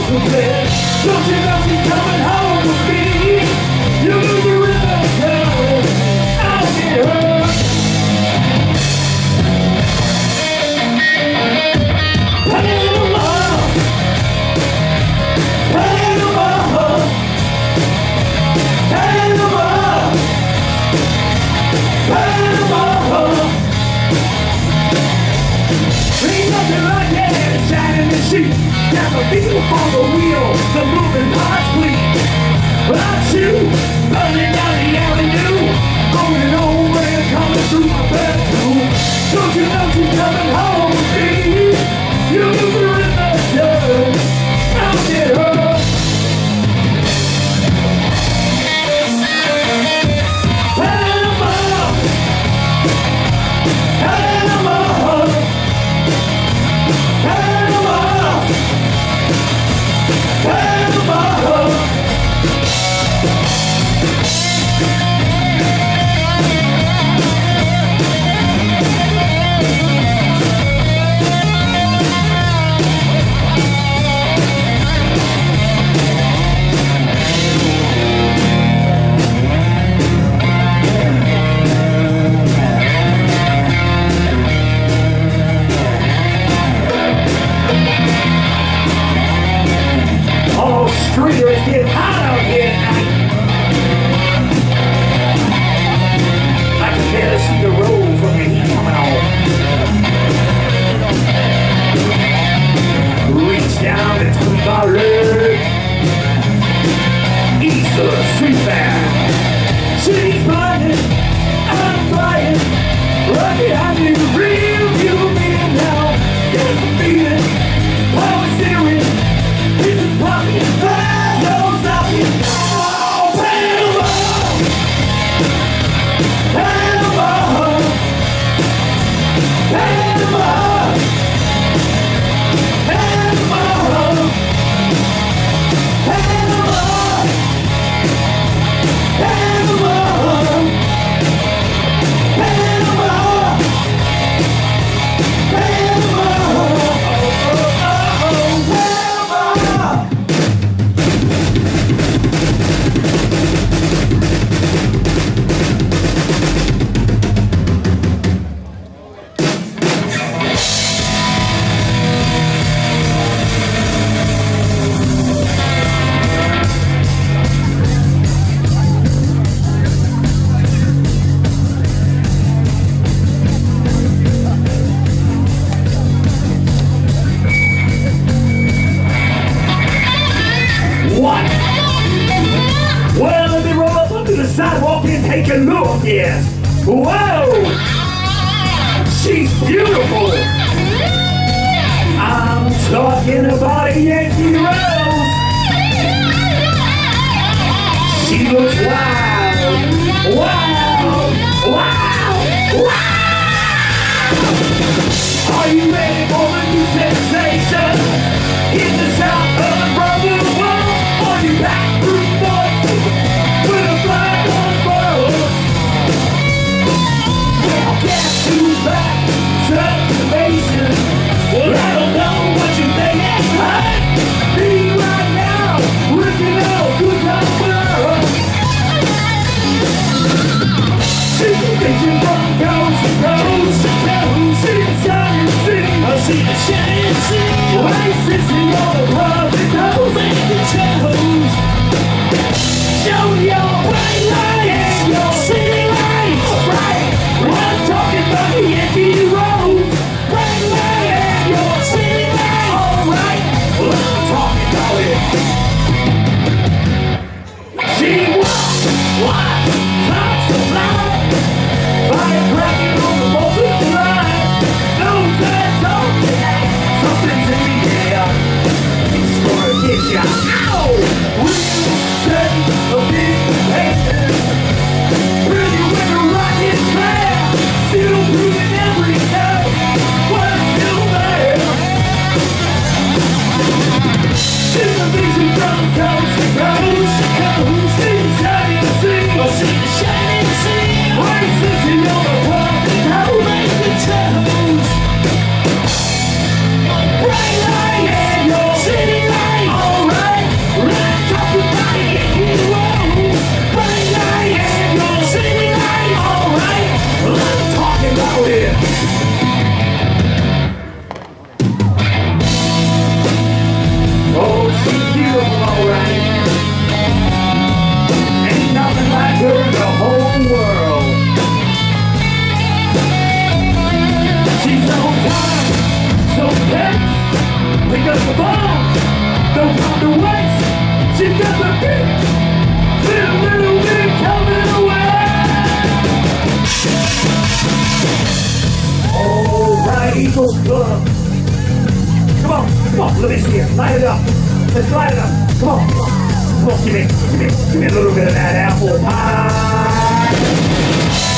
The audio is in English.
bed. Don't you know she's coming home with me? You lose the rhythm, girl. I'll get her. Panama, Panama, Panama, Panama. Ain't nothing like that shining the sheet. Got the people on the wheel, the moving parts bleed. Like you, running down the avenue, over and over and coming through my bedroom. Don't you know she's coming home with me? You lose her in the dirt, I'll get her. Panama, Panama, Panama, Panama. Oh, Streator, it's getting hot out here tonight. I can barely see the road from the heat coming on. Reach down between my legs. East of the street band. She's flying, I'm flying. Right behind me, the real you being now. Get the feeling, how it's serious. It's a pocket, no stopping. Oh, Panama, Panama, Panama, Panama, Panama, Panama, Panama, What? Well, let me roll up onto the sidewalk and take a look, yes. Whoa! She's beautiful! I'm talking about a Yankee Rose! She looks wild! Wow! Wow! Wow! Are you ready for a new sensation? In the south of the brother world? On your back through boy with a flag on board. Well, guess who's back? Transformation. Well, I don't know what you think that's right. Me right now, working out good time world. See the vision from coast to coast. See the shining city. I see the shining city. Oasis in all the public house. Make the toes. Show your bright lights, your city lights. Right, I'm talking about the Yankee Road. Bright lights, your city lights. Alright, well I'm talking about it. She walks, talks so loud. Fire cracking on the multiple line. No that's all tonight. Something's in the air. It's gonna get ya. Ow! Real steady, a big patient. Pretty with a rocket flare. Still proving every day. What I'm still there. She's a vision from coast to coast. See the shining sea. See the shining sea. Oasis in all the public house. Make the toes. Bright lights, your city lights. Light it up. Let's light it up. Come on. Come on, give me a little bit of that apple pie.